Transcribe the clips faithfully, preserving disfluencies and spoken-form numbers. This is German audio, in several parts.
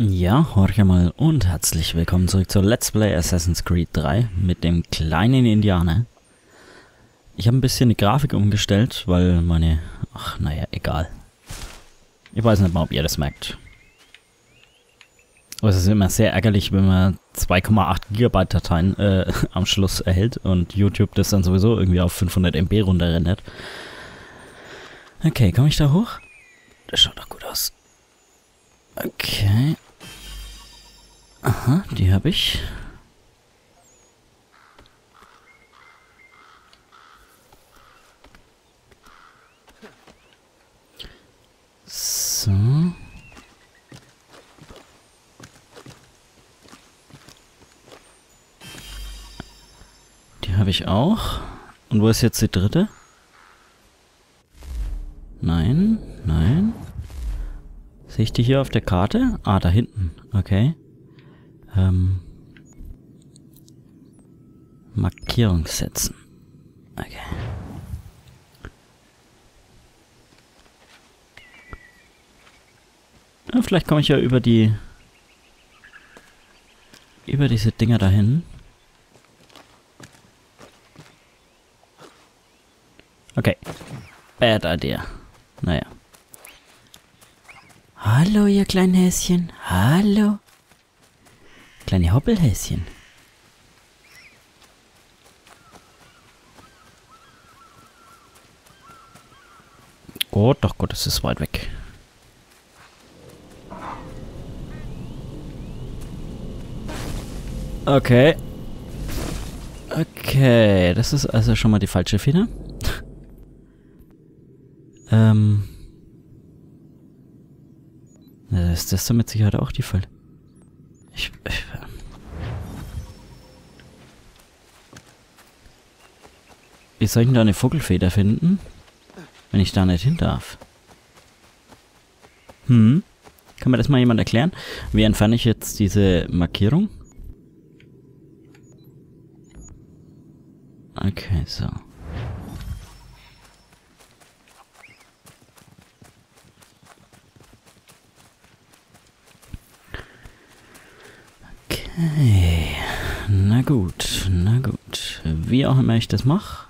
Ja, horche mal und herzlich willkommen zurück zu Let's Play Assassin's Creed drei mit dem kleinen Indianer. Ich habe ein bisschen die Grafik umgestellt, weil meine... Ach, naja, egal. Ich weiß nicht mal, ob ihr das merkt. Aber es ist immer sehr ärgerlich, wenn man zwei Komma acht Gigabyte Dateien äh, am Schluss erhält und YouTube das dann sowieso irgendwie auf fünfhundert M B runterrendert. Okay, komme ich da hoch? Das schaut doch gut aus. Okay. Aha, die habe ich. So. Die habe ich auch. Und wo ist jetzt die dritte? Nein, nein. Sehe ich die hier auf der Karte? Ah, da hinten. Okay. Ähm. Markierung setzen. Okay. Ja, vielleicht komme ich ja über die... über diese Dinger dahin. Okay. Bad idea. Naja. Hallo, ihr kleinen Häschen. Hallo. Kleine Hoppelhäschen. Oh, doch Gott, es ist weit weg. Okay. Okay, das ist also schon mal die falsche Feder. ähm... Ist das dann mit Sicherheit auch die Fall? Ich, ich... Wie soll ich denn da eine Vogelfeder finden? Wenn ich da nicht hin darf? Hm? Kann mir das mal jemand erklären? Wie entferne ich jetzt diese Markierung? Okay, so. Okay, na gut, na gut. Wie auch immer ich das mache.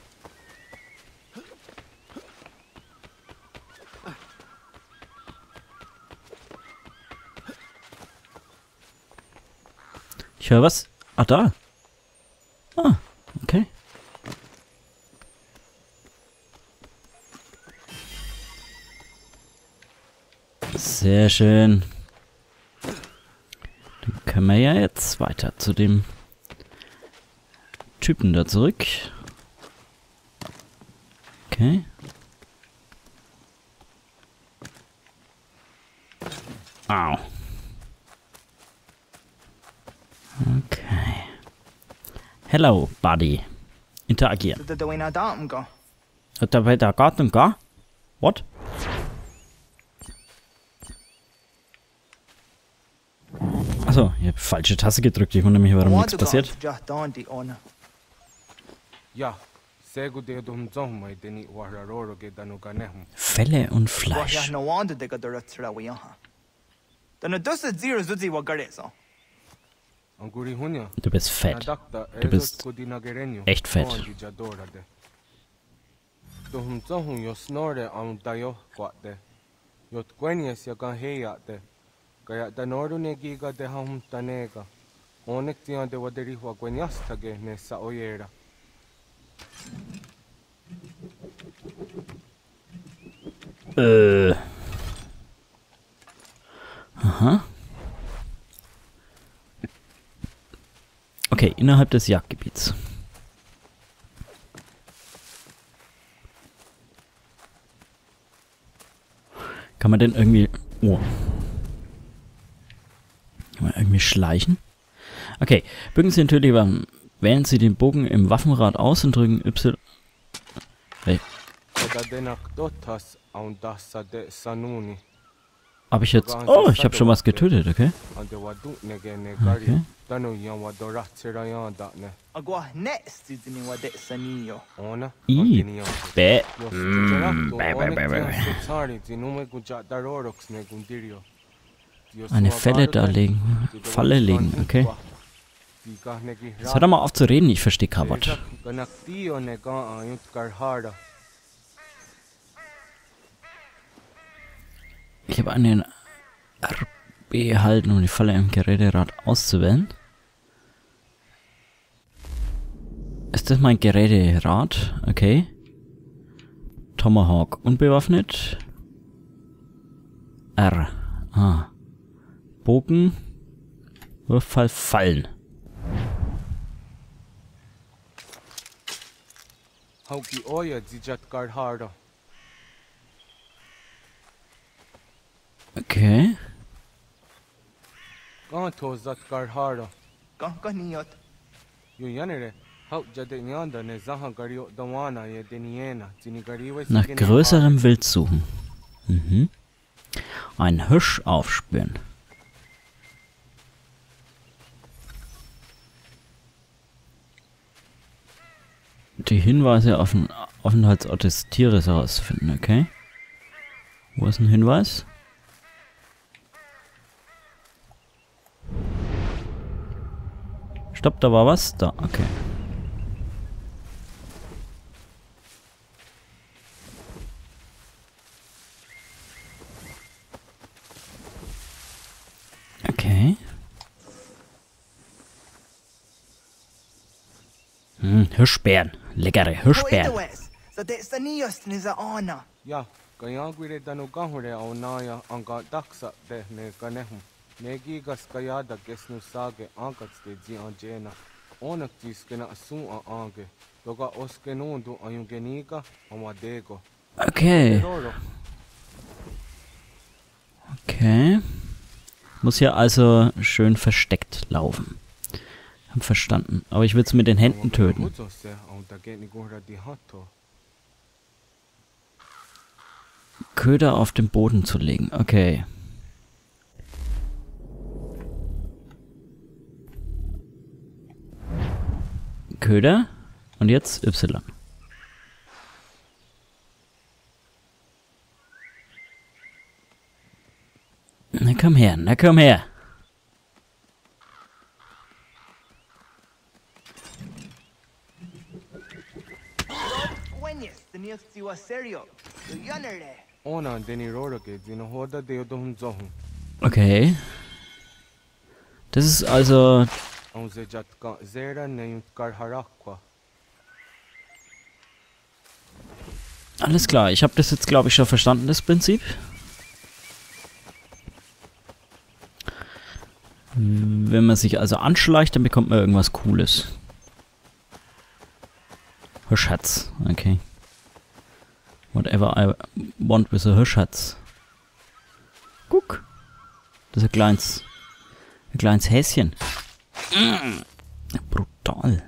Ich höre was. Ah, da. Ah, okay. Sehr schön. Dann können wir ja jetzt weiter zu dem Typen da zurück. Okay. Au. Okay. Hello, Buddy. Interagieren. Dabei der Garten gar? What? Achso, ich habe falsche Taste gedrückt. Ich wundere mich, warum nichts passiert. Felle und Fleisch. Du bist fett. Du bist echt fett. Kaya tanoro ne giga de hum tanega. Onek tian de waderi wa gwenyastage ne sa oyera. Äh. Aha. Okay, innerhalb des Jagdgebiets. Kann man denn irgendwie... Oh. Kann man irgendwie schleichen? Okay, bücken Sie natürlich, wählen Sie den Bogen im Waffenrad aus und drücken Y. Hey. Hab ich jetzt... Oh, ich habe schon was getötet, okay? Okay. I, bäh. Mm, bäh, bäh, bäh, bäh. Eine Fälle da legen. Falle legen, okay. Jetzt hör doch mal auf zu reden, ich verstehe kein Wort. Ich habe einen R B erhalten, um die Falle im Geräterad auszuwählen. Ist das mein Geräterad? Okay. Tomahawk unbewaffnet. R. Ah. Bogen. Wurffall fallen. Okay. Nach größerem Wild suchen. Mhm. Ein Hirsch aufspüren. Die Hinweise auf den Aufenthaltsort des Tieres herausfinden, okay? Wo ist ein Hinweis? Stopp, da war was? Da, okay. Okay. Hm, Hirschbären. Leckere Hirschbären. Ja, kaya guire danu gahure au naya anga daksa de ne ganehum. Negi gas kaya da gesnu sage angats de zi anjena. Onak tis kena asu a ange. Doga oskenundu ayungeniga amadego. Okay. Okay. Muss hier also schön versteckt laufen. Hab verstanden. Aber ich will es mit den Händen töten. Köder auf den Boden zu legen. Okay. Köder. Und jetzt Y. Na komm her, na komm her. Okay. Das ist also... Alles klar, ich habe das jetzt, glaube ich, schon verstanden, das Prinzip. Wenn man sich also anschleicht, dann bekommt man irgendwas Cooles. Hirschhatz, okay. Whatever I want with a Hirschhatz. Guck. Das ist ein kleines, ein kleines Häschen. Mm, brutal.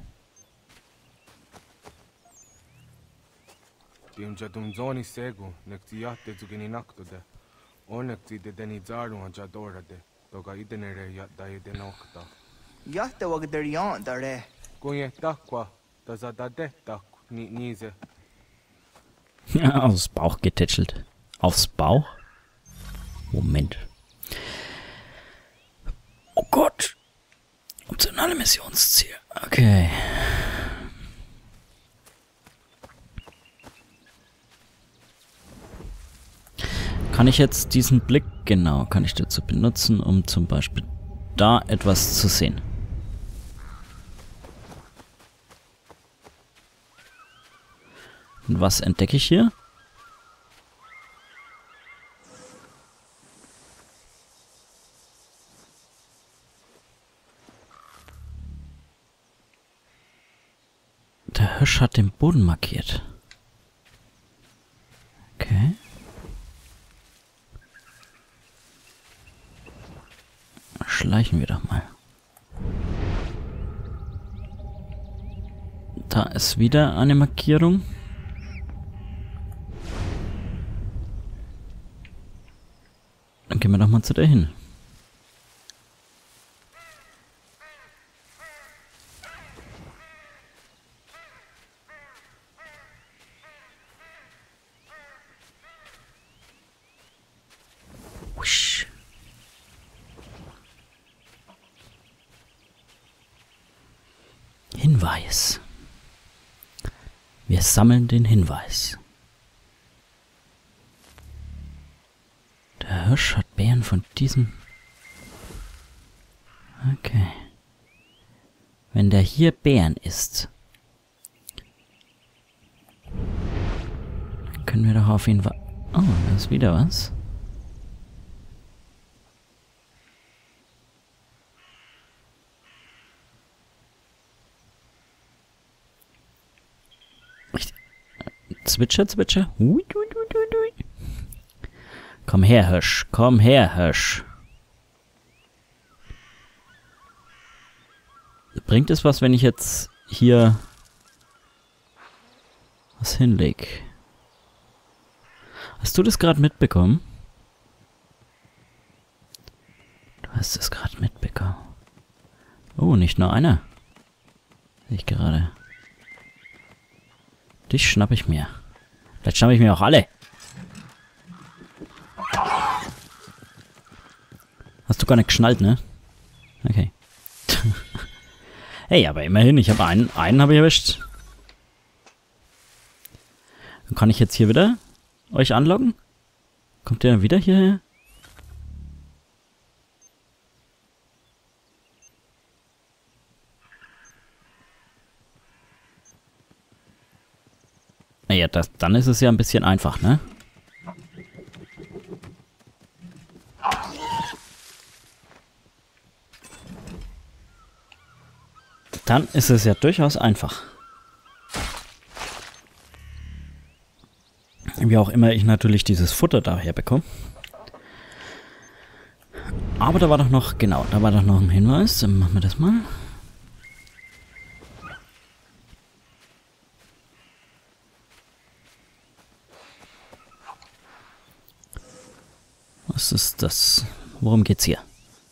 Ja, aufs Bauch getätschelt. Aufs Bauch? Moment. Oh Gott. Optionale Missionsziel. Okay. Kann ich jetzt diesen Blick, genau, kann ich dazu benutzen, um zum Beispiel da etwas zu sehen. Und was entdecke ich hier? Der Hirsch hat den Boden markiert. Okay. Schleichen wir doch mal. Da ist wieder eine Markierung. Dann gehen wir doch mal zu der hin. Hinweis. Wir sammeln den Hinweis. Der Hirsch hat Beeren von diesem... Okay. Wenn der hier Beeren isst, dann können wir doch auf ihn wa... Oh, da ist wieder was. Zwitscher, zwitscher. Hui, hui, hui, hui. Komm her, Hirsch. Komm her, Hirsch. Bringt es was, wenn ich jetzt hier was hinleg? Hast du das gerade mitbekommen? Du hast es gerade mitbekommen. Oh, nicht nur einer. Sehe ich gerade. Dich schnapp ich mir. Vielleicht schnapp ich mir auch alle. Hast du gar nicht geschnallt, ne? Okay. Hey, aber immerhin, ich habe einen, einen habe ich erwischt. Dann kann ich jetzt hier wieder euch anloggen? Kommt der dann wieder hierher? Naja, das, dann ist es ja ein bisschen einfach, ne? Dann ist es ja durchaus einfach. Wie auch immer ich natürlich dieses Futter daher bekomme. Aber da war doch noch, genau, da war doch noch ein Hinweis. Dann machen wir das mal. Was ist das? Worum geht's hier?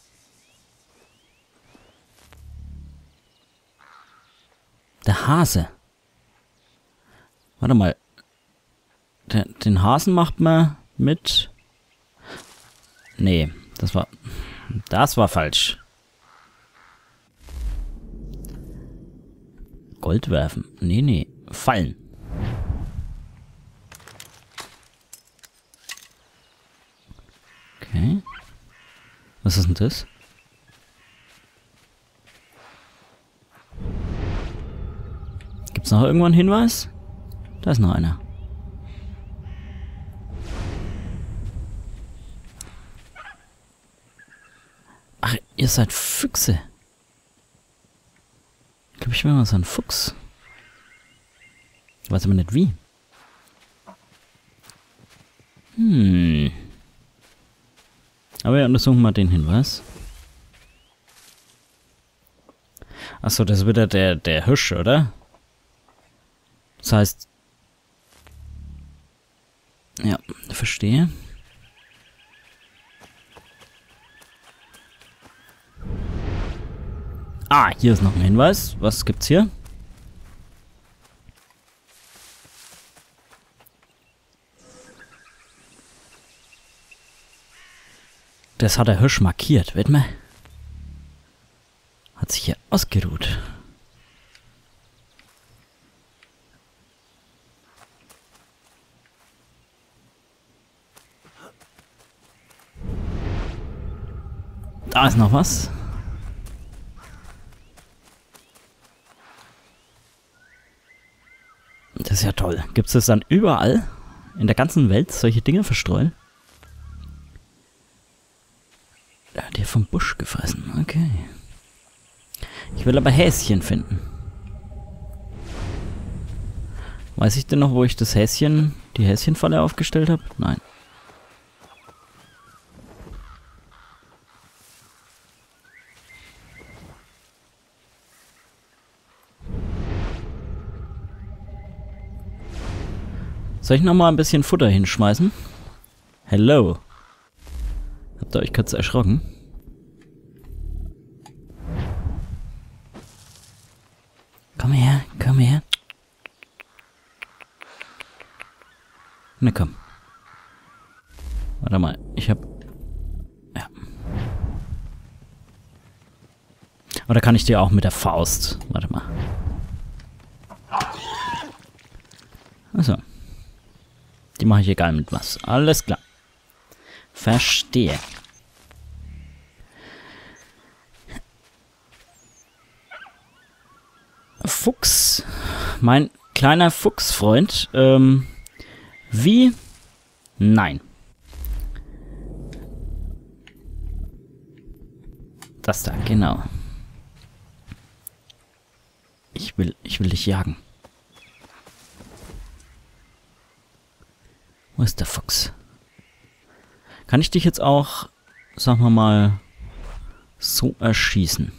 Der Hase. Warte mal. Der, den Hasen macht man mit... Nee, das war... Das war falsch. Gold werfen. Nee, nee. Fallen. Okay. Was ist denn das? Gibt's noch irgendwo einen Hinweis? Da ist noch einer. Ach, ihr seid Füchse. Ich glaube, ich will mal so ein Fuchs. Ich weiß aber nicht wie. Hm. Aber wir untersuchen mal den Hinweis. Achso, das ist wieder der, der Hirsch, oder? Das heißt... Ja, verstehe. Ah, hier ist noch ein Hinweis. Was gibt's hier? Das hat der Hirsch markiert, wird man? Hat sich hier ausgeruht. Da ist noch was. Das ist ja toll. Gibt es das dann überall in der ganzen Welt, solche Dinge verstreuen? Der hat hier vom Busch gefressen. Okay. Ich will aber Häschen finden. Weiß ich denn noch, wo ich das Häschen, die Häschenfalle aufgestellt habe? Nein. Soll ich noch mal ein bisschen Futter hinschmeißen? Hello. Habt ihr euch kurz erschrocken? Komm her, komm her. Na komm. Warte mal, ich hab... Ja. Oder kann ich dir auch mit der Faust... Warte mal. Also. Die mache ich egal mit was. Alles klar. Verstehe. Fuchs. Mein kleiner Fuchsfreund. Ähm, wie? Nein. Das da, genau. Ich will, ich will dich jagen. Wo ist der Fuchs? Kann ich dich jetzt auch, sagen wir mal, so erschießen?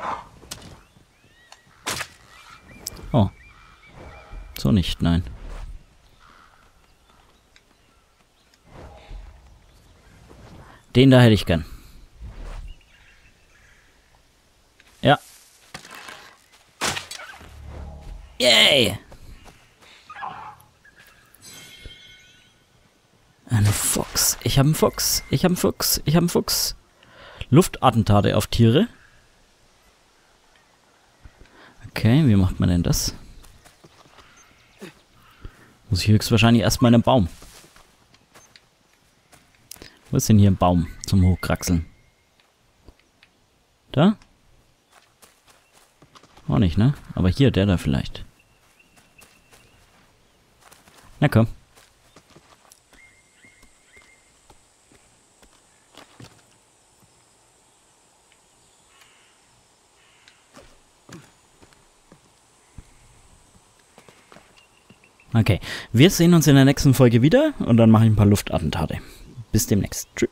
Oh. So nicht, nein. Den da hätte ich gern. Ja. Yay! Ein Fuchs. Ich habe einen Fuchs. Ich habe einen Fuchs. Ich habe einen Fuchs. Luftattentate auf Tiere. Okay, wie macht man denn das? Muss ich höchstwahrscheinlich erstmal in einen Baum. Wo ist denn hier ein Baum zum Hochkraxeln? Da? Auch nicht, ne? Aber hier, der da vielleicht. Na komm. Okay, wir sehen uns in der nächsten Folge wieder und dann mache ich ein paar Luftattentate. Bis demnächst. Tschüss.